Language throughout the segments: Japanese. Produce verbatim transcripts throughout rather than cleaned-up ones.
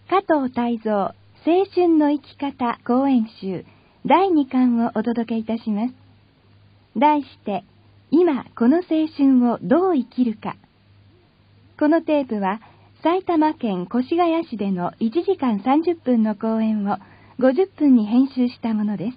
加藤泰造青春の生き方講演集だいにかんをお届けいたします。題して、今この青春をどう生きるか。このテープは埼玉県越谷市でのいちじかんさんじゅっぷんの講演をごじゅっぷんに編集したものです。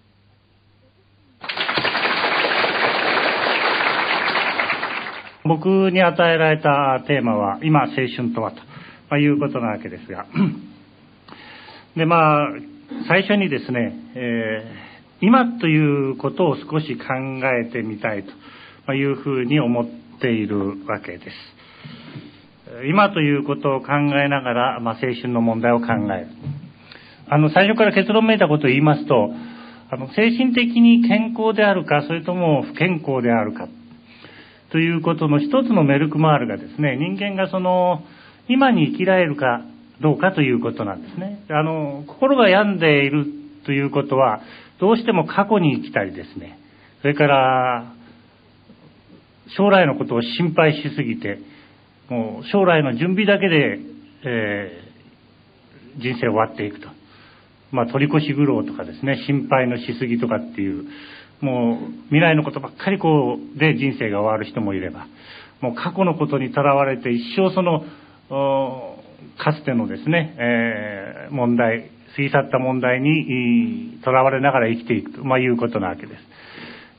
僕に与えられたテーマは今青春とはということなわけですがでまあ最初にですね、えー、今ということを少し考えてみたいというふうに思っているわけです。今ということを考えながら、まあ、青春の問題を考える。あの最初から結論めいたことを言いますと、あの精神的に健康であるかそれとも不健康であるかということの一つのメルクマールがですね、人間がその今に生きられるかどうかということなんですね。あの心が病んでいるということはどうしても過去に生きたりですね、それから将来のことを心配しすぎてもう将来の準備だけで、えー、人生終わっていくと、まあ取り越し苦労とかですね、心配のしすぎとかっていうもう未来のことばっかりこうで人生が終わる人もいれば、もう過去のことにとらわれて一生そのかつてのですね、えー、問題過ぎ去った問題にとらわれながら生きていくと、まあ、いうことなわけです。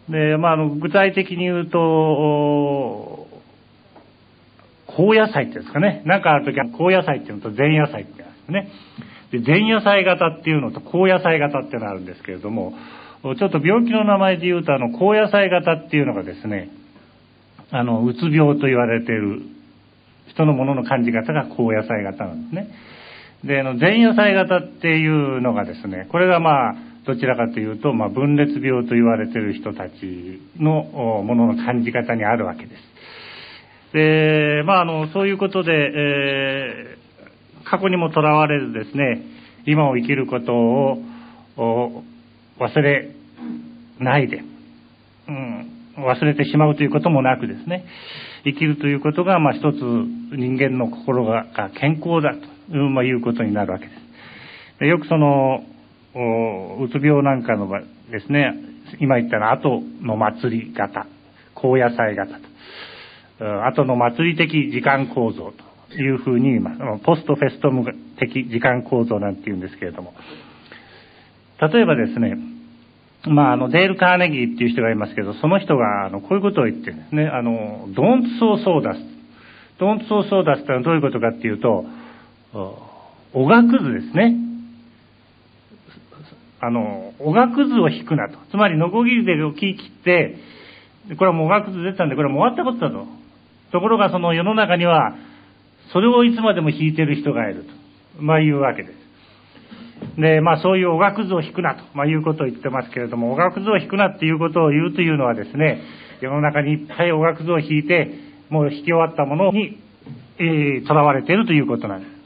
で、まあ、あの具体的に言うと高野菜っていうんですかね、なんかあるときは高野菜っていうのと前野菜ってあるんですね。で前野菜型っていうのと高野菜型っていうのがあるんですけれども、ちょっと病気の名前で言うとあの高野菜型っていうのがですね、あのうつ病と言われている人のものの感じ方が高野菜型なんですね。であの前野菜型っていうのがですね、これがまあどちらかというと、まあ、分裂病と言われている人たちのものの感じ方にあるわけです。でまああのそういうことで、えー、過去にもとらわれずですね、今を生きることを忘れないで、うん、忘れてしまうということもなくですね、生きるということがまあ一つ人間の心が健康だという、まあ、いうことになるわけです。でよくそのうつ病なんかのですね、今言ったの後の祭り型、高野菜型と、後の祭り的時間構造というふうに言います。ポストフェストム的時間構造なんて言うんですけれども、例えばですね、まあ、あのデール・カーネギーっていう人がいますけど、その人があのこういうことを言ってるんですね。あの Don't sow sawdust Don't sow sawdust ってのはどういうことかっていうと、おがくずですね。あのおがくずを引くなと、つまりノコギリで木切って、これはもうおがくず出たんでこれはもう終わったことだと。ところがその世の中にはそれをいつまでも引いてる人がいると、まあいうわけです。でまあそういうおがくずを引くなと、まあ、いうことを言ってますけれども、おがくずを引くなっていうことを言うというのはですね、世の中にいっぱいおがくずを引いてもう引き終わったものにとら、えー、われているということなんです。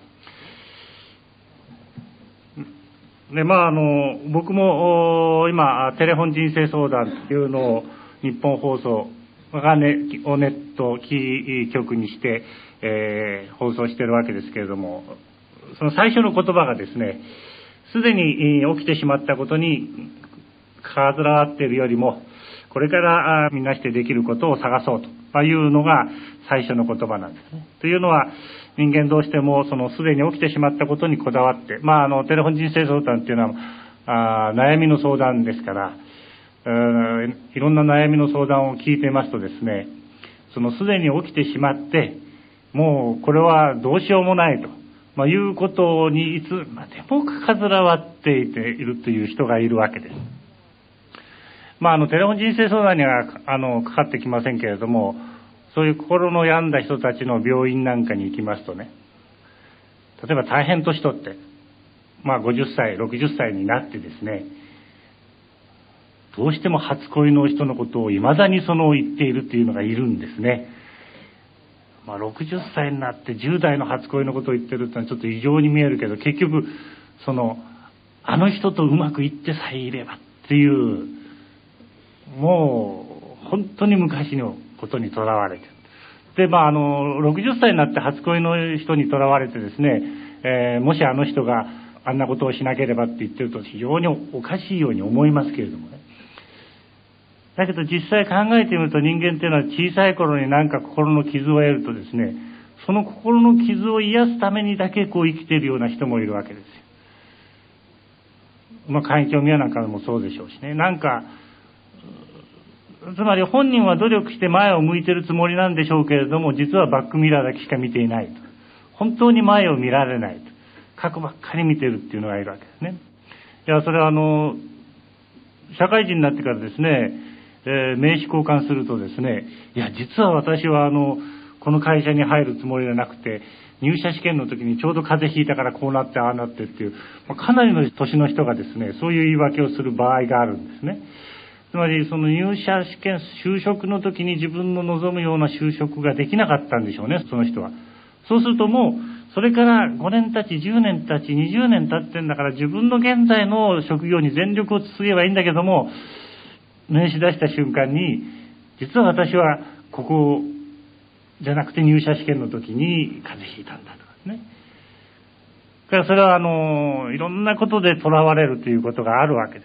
でまああの僕も今テレフォン人生相談というのを日本放送がネットキー局にして、えー、放送しているわけですけれども、その最初の言葉がですね、すでに起きてしまったことにかずらわっているよりも、これからみんなしてできることを探そうというのが最初の言葉なんですね。というのは、人間どうしてもそのすでに起きてしまったことにこだわって、まああのテレフォン人生相談っていうのはあ悩みの相談ですから、いろんな悩みの相談を聞いていますとですね、そのすでに起きてしまって、もうこれはどうしようもないと。まあ、いうことにいつまでもかずらわっていているという人がいるわけです。まあ、あのテレフォン人生相談にはあのかかってきませんけれども、そういう心の病んだ人たちの病院なんかに行きますとね、例えば大変年取って、まあ、ごじゅっさいろくじゅっさいになってですね、どうしても初恋の人のことをいまだにその言っているというのがいるんですね。まあ、ろくじゅっさいになってじゅう代の初恋のことを言ってるってのはちょっと異常に見えるけど、結局そのあの人とうまくいってさえいればっていう、もう本当に昔のことにとらわれてるで、まあ、あの、ろくじゅっさいになって初恋の人にとらわれてですね、えー、もしあの人があんなことをしなければって言ってると非常におかしいように思いますけれどもね。だけど実際考えてみると、人間っていうのは小さい頃になんか心の傷を得るとですね、その心の傷を癒すためにだけこう生きているような人もいるわけですよ。まあ、環境宮なんかもそうでしょうしね。なんか、つまり本人は努力して前を向いてるつもりなんでしょうけれども、実はバックミラーだけしか見ていないと。本当に前を見られないと。過去ばっかり見てるっていうのがいるわけですね。いや、それはあの、社会人になってからですね、えー、名刺交換するとですね、いや、実は私はあの、この会社に入るつもりがなくて、入社試験の時にちょうど風邪ひいたからこうなってああなってっていう、まあ、かなりの年の人がですね、そういう言い訳をする場合があるんですね。つまりその入社試験、就職の時に自分の望むような就職ができなかったんでしょうね、その人は。そうするともう、それからごねん経ち、じゅうねん経ち、にじゅうねん経ってんだから自分の現在の職業に全力を続ければいいんだけども、名刺出した瞬間に、実は私はここじゃなくて入社試験の時に風邪ひいたんだとかね。だからそれはあの、いろんなことで囚われるということがあるわけです。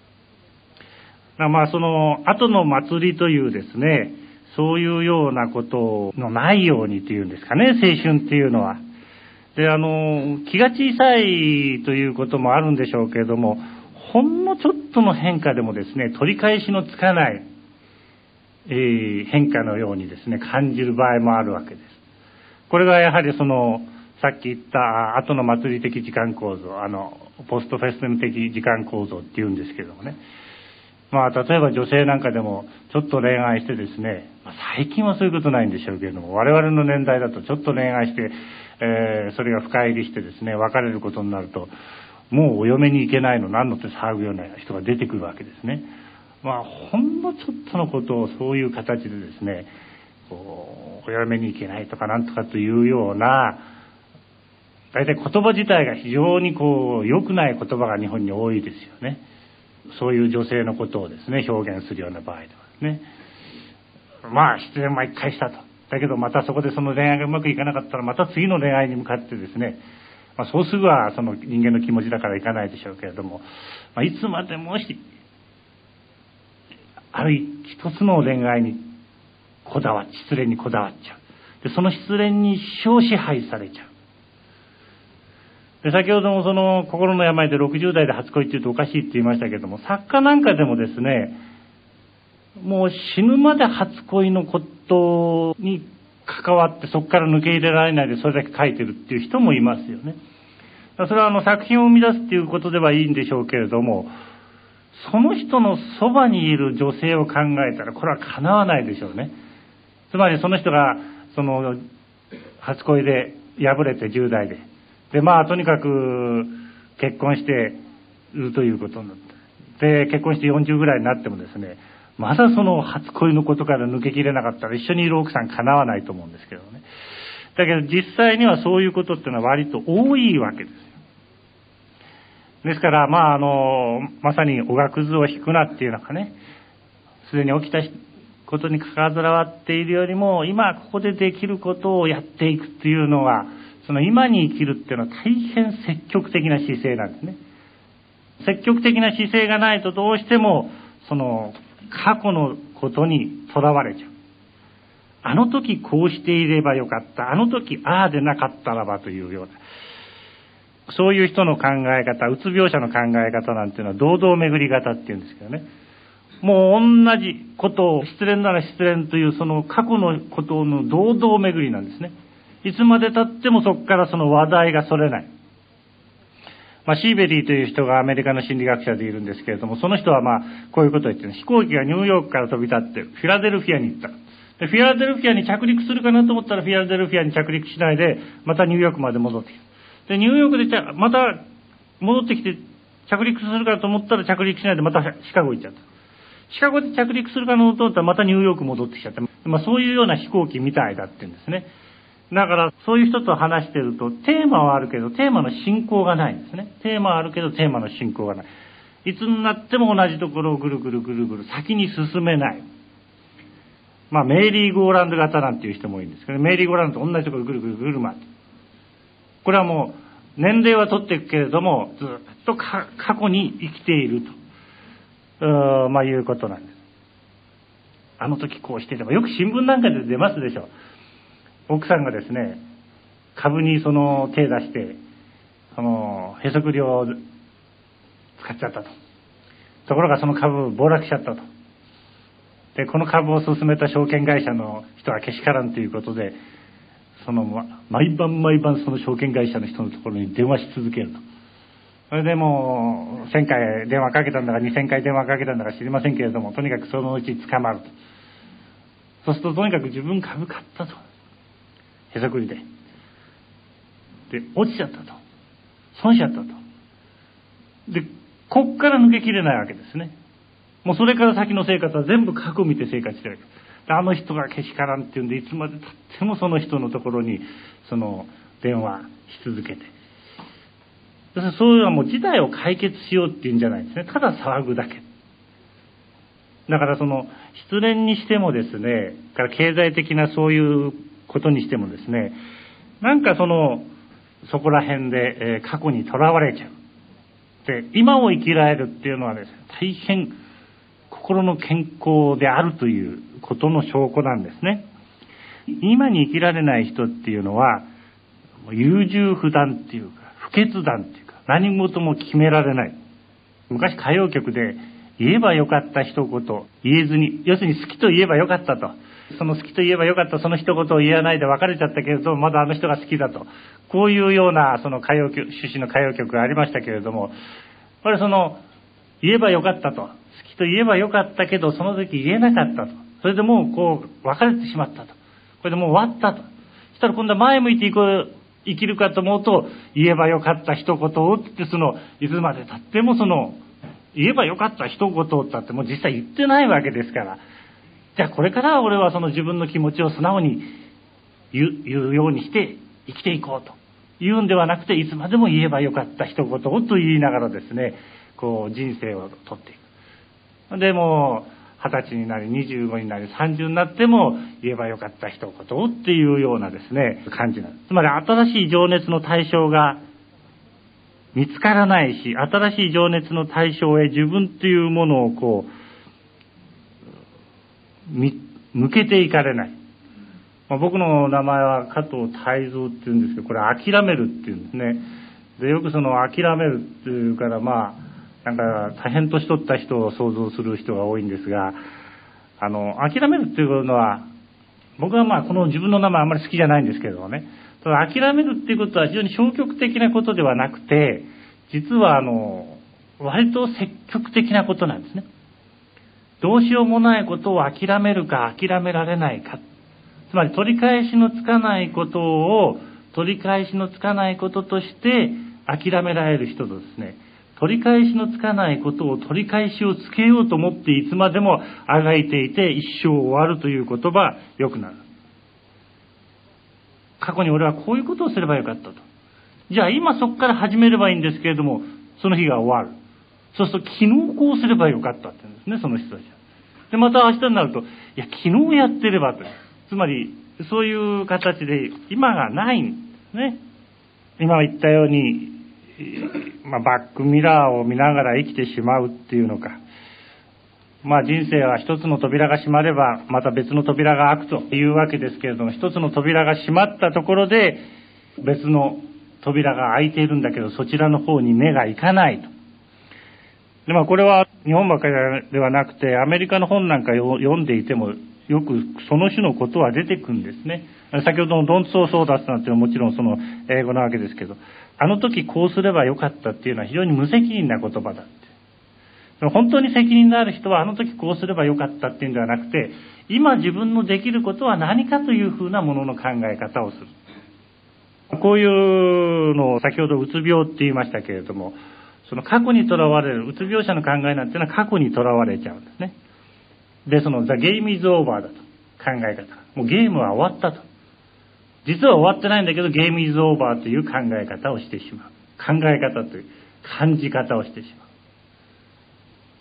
まあその後の祭りというですね、そういうようなことのないようにというんですかね、青春っていうのは。で、あの、気が小さいということもあるんでしょうけれども、ほんのちょっとの変化でもですね、取り返しのつかない、えー、変化のようにですね、感じる場合もあるわけです。これがやはりその、さっき言った後の祭り的時間構造、あの、ポストフェスティム的時間構造っていうんですけれどもね。まあ、例えば女性なんかでも、ちょっと恋愛してですね、まあ、最近はそういうことないんでしょうけれども、我々の年代だとちょっと恋愛して、えー、それが深入りしてですね、別れることになると、もうお嫁に行けないの何のって騒ぐような人が出てくるわけですね。まあ、ほんのちょっとのことをそういう形でですね、こう、お嫁に行けないとかなんとかというような、大体言葉自体が非常にこう、良くない言葉が日本に多いですよね。そういう女性のことをですね、表現するような場合ではですね。まあ、失恋は一回したと。だけどまたそこでその恋愛がうまくいかなかったら、また次の恋愛に向かってですね、まあ、そうすぐはその人間の気持ちだからいかないでしょうけれども、まあ、いつまでもし、ある一つの恋愛にこだわっ、失恋にこだわっちゃう。で、その失恋に一生支配されちゃう。で、先ほどもその心の病でろくじゅう代で初恋って言うとおかしいって言いましたけども、作家なんかでもですね、もう死ぬまで初恋のことに関わってそこから抜け入れられないでそれだけ書いてるっていう人もいますよね。それはあの作品を生み出すっていうことではいいんでしょうけれども、その人のそばにいる女性を考えたらこれは叶わないでしょうね。つまりその人がその初恋で破れてじゅう代で、でまあとにかく結婚しているということになって、で結婚してよんじゅうぐらいになってもですね、まだその初恋のことから抜けきれなかったら一緒にいる奥さん叶わないと思うんですけどね。だけど実際にはそういうことっていうのは割と多いわけですよ。ですからまああのまさにおがくずを引くなっていうのかね、すでに起きたことにかかわっているよりも今ここでできることをやっていくっていうのは、その今に生きるっていうのは大変積極的な姿勢なんですね。積極的な姿勢がないとどうしてもその過去のことにとらわれちゃう。あの時こうしていればよかった、あの時ああでなかったらばというような、そういう人の考え方、うつ病者の考え方なんていうのは堂々巡り型っていうんですけどね。もう同じことを、失恋なら失恋というその過去のことの堂々巡りなんですね。いつまで経ってもそこからその話題がそれない。まあ、シーベリーという人がアメリカの心理学者でいるんですけれども、その人はまあこういうことを言ってる。飛行機がニューヨークから飛び立ってフィラデルフィアに行った。でフィラデルフィアに着陸するかなと思ったらフィラデルフィアに着陸しないでまたニューヨークまで戻ってきた。でニューヨークでまた戻ってきて着陸するかと思ったら着陸しないでまたシカゴ行っちゃった。シカゴで着陸するかなと思ったらまたニューヨーク戻ってきちゃって、まあ、そういうような飛行機みたいだって言うんですね。だからそういう人と話してるとテーマはあるけどテーマの進行がないんですね。テーマはあるけどテーマの進行がない。いつになっても同じところをぐるぐるぐるぐる先に進めない。 まあメイリーゴーランド型なんていう人もいるんですけど、メイリーゴーランドと同じところぐるぐるぐる回って、これはもう年齢は取っていくけれどもずっとか過去に生きていると、うまあいうことなんです。あの時こうしてれば、よく新聞なんかで出ますでしょ。奥さんがですね、株にその手出してそのへそくりを使っちゃったと。ところがその株暴落しちゃったと。でこの株を進めた証券会社の人はけしからんということで、その毎晩毎晩その証券会社の人のところに電話し続けると。それでもうせんかい電話かけたんだかにせんかい電話かけたんだか知りませんけれども、とにかくそのうち捕まると。そうするととにかく自分株買ったと、へそくりでで落ちちゃったと、損しちゃったと。でこっから抜けきれないわけですね。もうそれから先の生活は全部過去を見て生活してるわけです。あの人がけしからんっていうんで、いつまでたってもその人のところにその電話し続けて、そういうのはもう事態を解決しようっていうんじゃないんですね。ただ騒ぐだけ。だからその失恋にしてもですね、から経済的なそういうことにしてもですね、なんかそのそこら辺で、えー、過去にとらわれちゃう。で今を生きられるっていうのはですね、大変心の健康であるということの証拠なんですね。今に生きられない人っていうのは優柔不断っていうか不決断っていうか、何事も決められない。昔歌謡曲で言えばよかった一言言えずに、要するに好きと言えばよかったと、その好きと言えばよかったその一言を言えないで別れちゃったけれども、まだあの人が好きだと、こういうようなその歌謡曲、趣旨の歌謡曲がありましたけれども、これその言えばよかったと、好きと言えばよかったけどその時言えなかったと、それでもうこう別れてしまったと、これでもう終わったと。そしたら今度は前向いていこう生きるかと思うと、言えばよかった一言をって、そのいつまで経ってもその言えばよかった一言をってもう実際言ってないわけですから、じゃあこれからは俺はその自分の気持ちを素直に言う、言うようにして生きていこうと言うんではなくて、いつまでも言えばよかった一言をと言いながらですね、こう人生をとっていく。でも二十歳になりにじゅうごになりさんじゅうになっても言えばよかった一言をっていうようなですね感じなんです。つまり新しい情熱の対象が見つからないし、新しい情熱の対象へ自分っていうものをこう向けていかれない。まあ、僕の名前は加藤泰造っていうんですけど、これ諦めるっていうんですね。でよくその諦めるっていうから、まあなんか大変年取った人を想像する人が多いんですが、あの諦めるっていうのは、僕はまあこの自分の名前あんまり好きじゃないんですけれどもね、ただ諦めるっていうことは非常に消極的なことではなくて、実はあの割と積極的なことなんですね。どうしようもないことを諦めるか諦められないか、つまり取り返しのつかないことを取り返しのつかないこととして諦められる人とですね、取り返しのつかないことを取り返しをつけようと思っていつまでもあがいていて一生終わるという言葉よくなる。過去に俺はこういうことをすればよかったと。じゃあ今そこから始めればいいんですけれども、その日が終わる。そうすると昨日こうすればよかったって言うんですね、その人たちは。でまた明日になると、いや昨日やってればと。つまりそういう形で今がないんですね。今言ったように、まあ、バックミラーを見ながら生きてしまうっていうのか、まあ人生は一つの扉が閉まればまた別の扉が開くというわけですけれども、一つの扉が閉まったところで別の扉が開いているんだけど、そちらの方に目がいかないと。でまあこれは日本ばかりではなくて、アメリカの本なんか読んでいてもよくその種のことは出てくるんですね。先ほどのドンツォーソーダスなんていうのはもちろんその英語なわけですけど、あの時こうすればよかったっていうのは非常に無責任な言葉だって。本当に責任のある人はあの時こうすればよかったっていうんではなくて、今自分のできることは何かというふうなものの考え方をする。こういうのを先ほどうつ病って言いましたけれども、その過去にとらわれる、うつ病者の考えなんていうのは過去にとらわれちゃうんですね。でその The game is over だと、考え方、もうゲームは終わったと。実は終わってないんだけどゲーム is over という考え方をしてしまう。考え方という感じ方をしてしまう。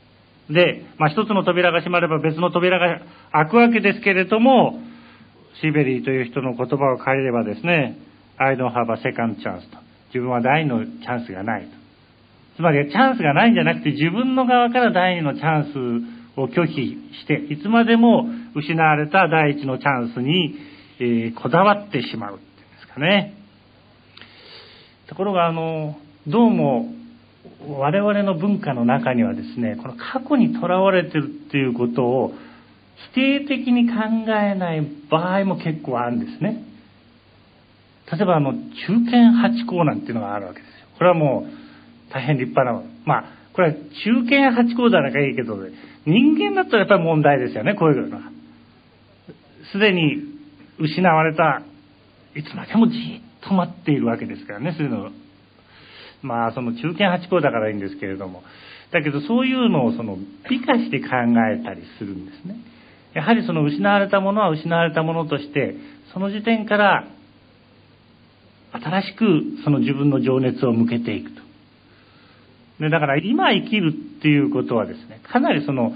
で、まあ、一つの扉が閉まれば別の扉が開くわけですけれども、シベリーという人の言葉を借りればですね、I don't have a second chance と。自分は第二のチャンスがないと。つまりチャンスがないんじゃなくて、自分の側から第二のチャンスを拒否して、いつまでも失われた第一のチャンスに、えー、こだわってしまうっていうんですかね。ところが、あの、どうも、我々の文化の中にはですね、この過去にとらわれてるっていうことを否定的に考えない場合も結構あるんですね。例えばあの中堅八項なんていうのがあるわけですよ。これはもう大変立派な、まあこれは中堅八項だからいいけど、人間だったらやっぱり問題ですよね、こういうのは。すでに失われた、いつまでもじっと待っているわけですからね、そういうの。まあその中堅八項だからいいんですけれども、だけどそういうのをその美化して考えたりするんですね。やはりその失われたものは失われたものとして、その時点から新しくその自分の情熱を向けていくと。で、だから今生きるっていうことはですね、かなりその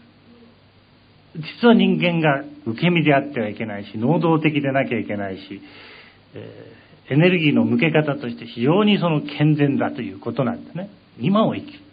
実は人間が受け身であってはいけないし、能動的でなきゃいけないし、えーエネルギーの向け方として非常にその健全だということなんですね。今を生きる。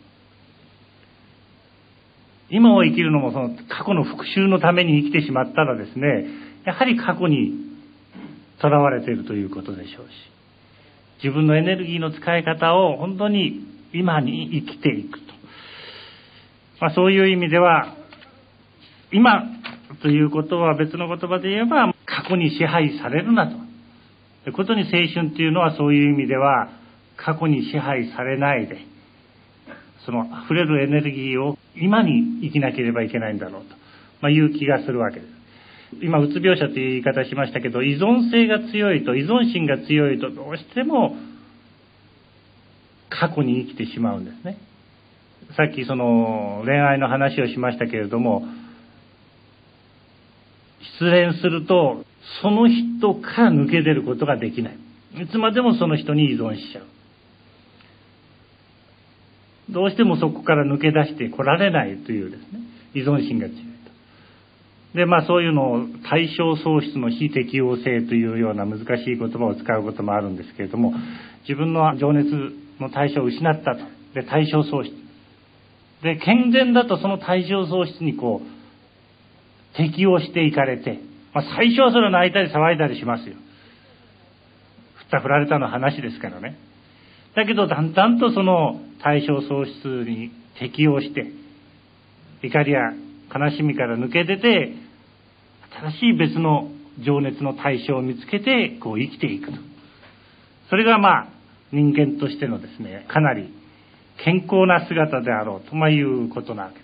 今を生きるのもその過去の復讐のために生きてしまったらですね、やはり過去にとらわれているということでしょうし、自分のエネルギーの使い方を本当に今に生きていくと。まあそういう意味では、今ということは別の言葉で言えば、過去に支配されるなと。ことに青春っていうのはそういう意味では過去に支配されないで、その溢れるエネルギーを今に生きなければいけないんだろうと、まあ、いう気がするわけです。今うつ病者という言い方しましたけど、依存性が強いと、依存心が強いとどうしても過去に生きてしまうんですね。さっきその恋愛の話をしましたけれども、失恋するとその人から抜け出ることができない。いつまでもその人に依存しちゃう。どうしてもそこから抜け出してこられないというですね、依存心が強いと。で、まあそういうのを対象喪失の非適応性というような難しい言葉を使うこともあるんですけれども、自分の情熱の対象を失ったと。で、対象喪失。で、健全だとその対象喪失にこう、適応していかれて、まあ最初はそれは泣いたり騒いだりしますよ。振った振られたの話ですからね。だけどだんだんとその対象喪失に適応して、怒りや悲しみから抜け出て、新しい別の情熱の対象を見つけてこう生きていくと。それがまあ人間としてのですね、かなり健康な姿であろうと、まあ、いうことなわけです。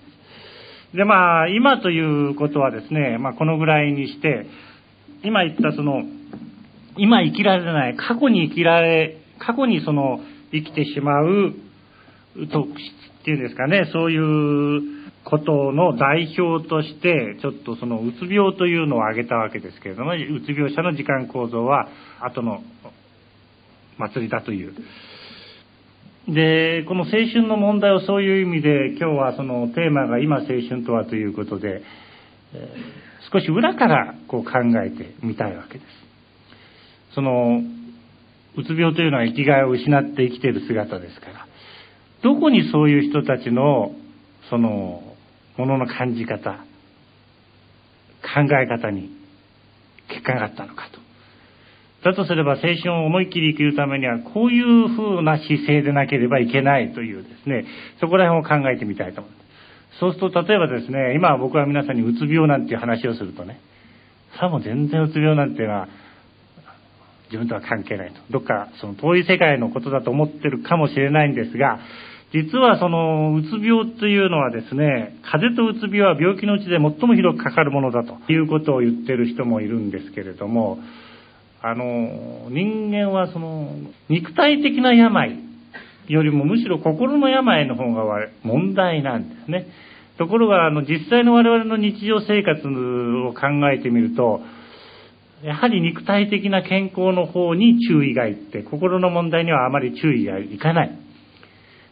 で、まあ今ということはですね、まあこのぐらいにして、今言ったその今生きられない、過去に生きられ、過去にその生きてしまう特質っていうんですかね、そういうことの代表として、ちょっとそのうつ病というのを挙げたわけですけれども、うつ病者の時間構造は後の祭りだという。で、この青春の問題をそういう意味で、今日はそのテーマが今青春とはということで、えー、少し裏からこう考えてみたいわけです。そのうつ病というのは生きがいを失って生きている姿ですから、どこにそういう人たちのそのものの感じ方、考え方に欠陥があったのかと。だとすれば青春を思いっきり生きるためにはこういう風な姿勢でなければいけないというですね、そこら辺を考えてみたいと思います。そうすると例えばですね、今僕は皆さんにうつ病なんていう話をするとね、さあもう全然うつ病なんていうのは自分とは関係ないと。どっかその遠い世界のことだと思ってるかもしれないんですが、実はそのうつ病というのはですね、風邪とうつ病は病気のうちで最も広くかかるものだということを言ってる人もいるんですけれども、あの人間はその肉体的な病よりもむしろ心の病の方が問題なんですね。ところがあの実際の我々の日常生活を考えてみると、やはり肉体的な健康の方に注意がいって、心の問題にはあまり注意がいかない。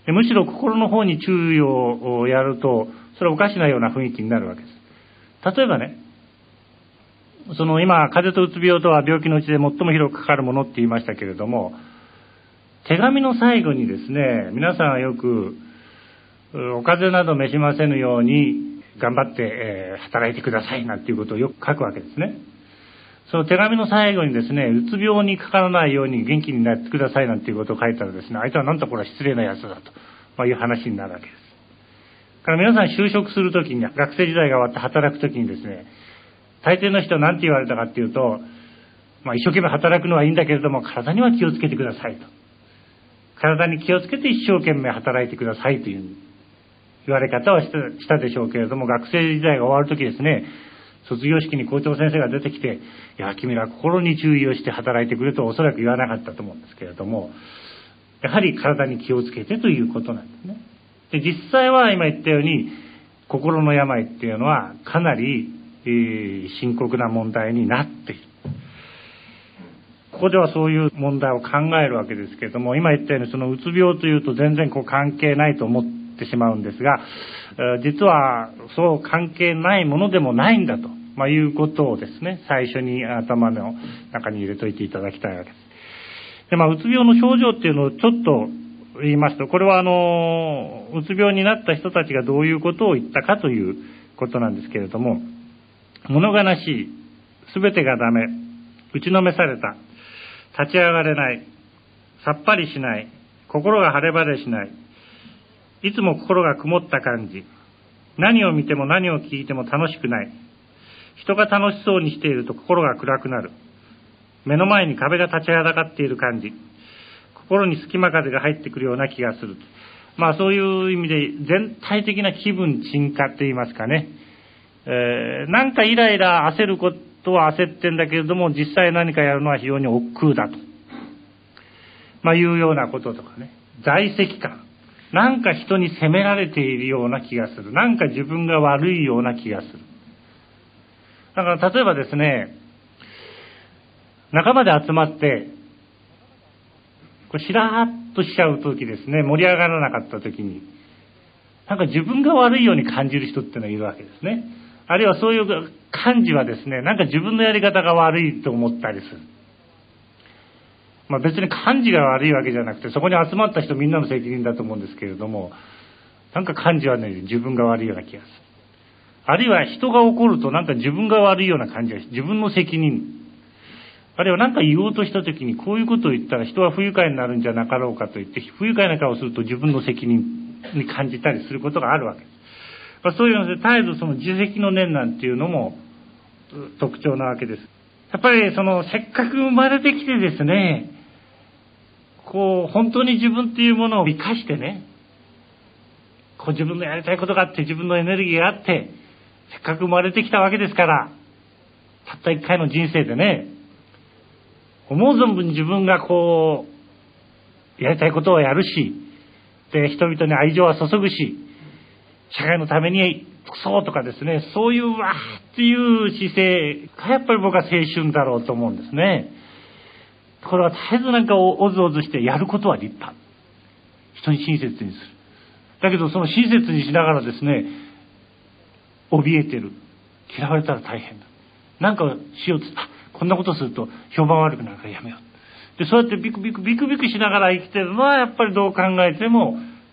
でむしろ心の方に注意をやると、それはおかしなような雰囲気になるわけです。例えばね、その今、風邪とうつ病とは病気のうちで最も広くかかるものって言いましたけれども、手紙の最後にですね、皆さんはよく、お風邪など召しませぬように頑張って、えー、働いてくださいなんていうことをよく書くわけですね。その手紙の最後にですね、うつ病にかからないように元気になってくださいなんていうことを書いたらですね、相手はなんとこれは失礼なやつだと、まあ、いう話になるわけです。だから皆さん就職するときに、学生時代が終わって働くときにですね、大抵の人は何て言われたかっていうと、まあ、一生懸命働くのはいいんだけれども、体には気をつけてくださいと。体に気をつけて一生懸命働いてくださいという言われ方はしたしたでしょうけれども、学生時代が終わるときですね、卒業式に校長先生が出てきて、いや、君ら心に注意をして働いてくれとおそらく言わなかったと思うんですけれども、やはり体に気をつけてということなんですね。で、実際は今言ったように、心の病っていうのはかなり、えー、深刻な問題になっている。ここではそういう問題を考えるわけですけれども、今言ったようにそのうつ病というと全然こう関係ないと思ってしまうんですが、実はそう関係ないものでもないんだと、まあ、いうことをですね、最初に頭の中に入れといていただきたいわけです。で、まあ、うつ病の症状っていうのをちょっと言いますと、これはあの、うつ病になった人たちがどういうことを言ったかということなんですけれども、物悲しい、すべてがダメ、打ちのめされた、立ち上がれない、さっぱりしない、心が晴れ晴れしない、いつも心が曇った感じ、何を見ても何を聞いても楽しくない、人が楽しそうにしていると心が暗くなる、目の前に壁が立ちはだかっている感じ、心に隙間風が入ってくるような気がする。まあそういう意味で全体的な気分沈下って言いますかね、えー、なんかイライラ焦ることは焦ってんだけれども、実際何かやるのは非常に億劫だと、まあいうようなこととかね、在籍感、なんか人に責められているような気がする、なんか自分が悪いような気がする。だから例えばですね、仲間で集まってこうしらーっとしちゃうときですね、盛り上がらなかったときに、なんか自分が悪いように感じる人っていうのがいるわけですね。あるいはそういう感じはですね、なんか自分のやり方が悪いと思ったりする。まあ別に感じが悪いわけじゃなくて、そこに集まった人みんなの責任だと思うんですけれども、なんか感じはね、自分が悪いような気がする。あるいは人が怒るとなんか自分が悪いような感じがし、自分の責任。あるいは何か言おうとしたときにこういうことを言ったら人は不愉快になるんじゃなかろうかと言って、不愉快な顔をすると自分の責任に感じたりすることがあるわけです。まあ、そういうので絶えずその自責の念なんていうのも特徴なわけです。やっぱりそのせっかく生まれてきてですね、こう本当に自分っていうものを生かしてね、こう自分のやりたいことがあって自分のエネルギーがあって、せっかく生まれてきたわけですから、たった一回の人生でね、思う存分自分がこうやりたいことをやるし、で人々に愛情は注ぐし、社会のためにそうとかですね、そういうわーっていう姿勢がやっぱり僕は青春だろうと思うんですね。これは絶えずなんかおずおずしてやることは立派、人に親切にする。だけどその親切にしながらですね、怯えてる、嫌われたら大変だ、なんかしようと、あ、こんなことすると評判悪くなるからやめよう。でそうやってビクビクビクビクしながら生きてるのはやっぱりどう考えても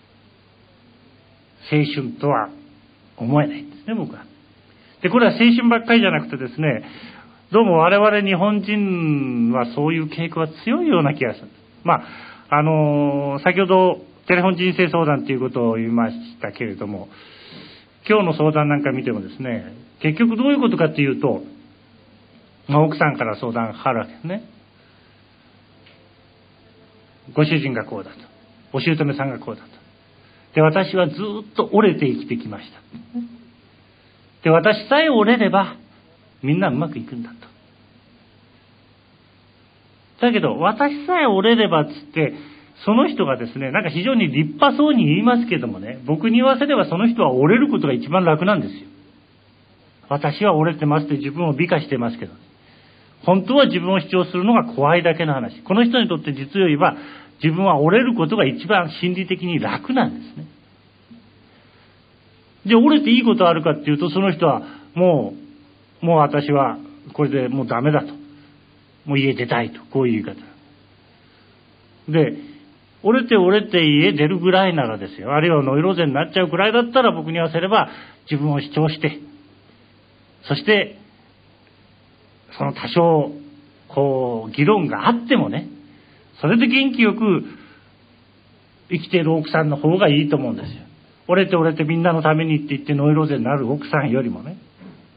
青春とは思えないんですね、僕は。でこれは青春ばっかりじゃなくてですね、どうも我々日本人はそういう傾向が強いような気がする。まああのー、先ほどテレフォン人生相談ということを言いましたけれども、今日の相談なんか見てもですね、結局どういうことかというと、まあ、奥さんから相談がかかるわけですね。ご主人がこうだと、お姑さんがこうだと。で、私はずっと折れて生きてきました。で、私さえ折れればみんなうまくいくんだと。だけど私さえ折れればっつってその人がですね、なんか非常に立派そうに言いますけどもね、僕に言わせればその人は折れることが一番楽なんですよ。私は折れてますって自分を美化してますけど、本当は自分を主張するのが怖いだけの話。この人にとって実を言えば自分は折れることが一番心理的に楽なんですね。じゃあ折れていいことあるかっていうと、その人はもう、もう私はこれでもうダメだと。もう家出たいと。こういう言い方。で、折れて折れて家出るぐらいならですよ。あるいはノイローゼになっちゃうくらいだったら僕に言わせれば自分を主張して、そして、その多少、こう、議論があってもね、それで元気よく生きている奥さんの方がいいと思うんですよ。折れて折れてみんなのためにって言ってノイローゼになる奥さんよりもね。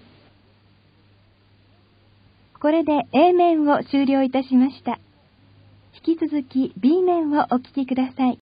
これで A 面を終了いたしました。引き続き B 面をお聞きください。